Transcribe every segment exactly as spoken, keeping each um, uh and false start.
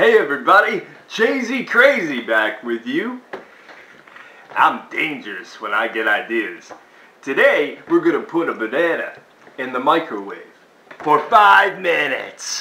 Hey everybody, Chazy Crazy back with you. I'm dangerous when I get ideas. Today we're gonna put a banana in the microwave for five minutes.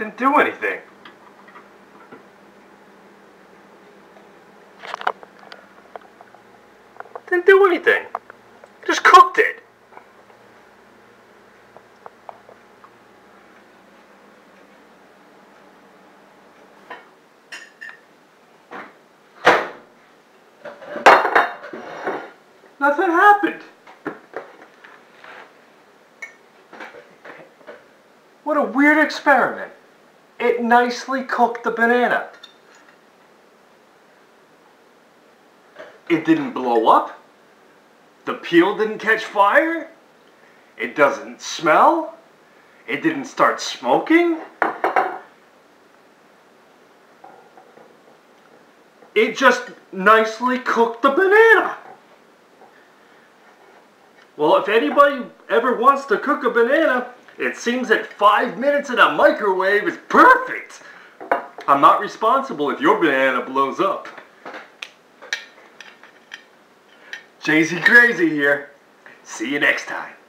Didn't do anything. Didn't do anything. Just cooked it. Nothing happened. What a weird experiment. It nicely cooked the banana. It didn't blow up. The peel didn't catch fire. It doesn't smell. It didn't start smoking. It just nicely cooked the banana. Well, if anybody ever wants to cook a banana, it seems that five minutes in a microwave is perfect. I'm not responsible if your banana blows up. Jay Z Crazy here. See you next time.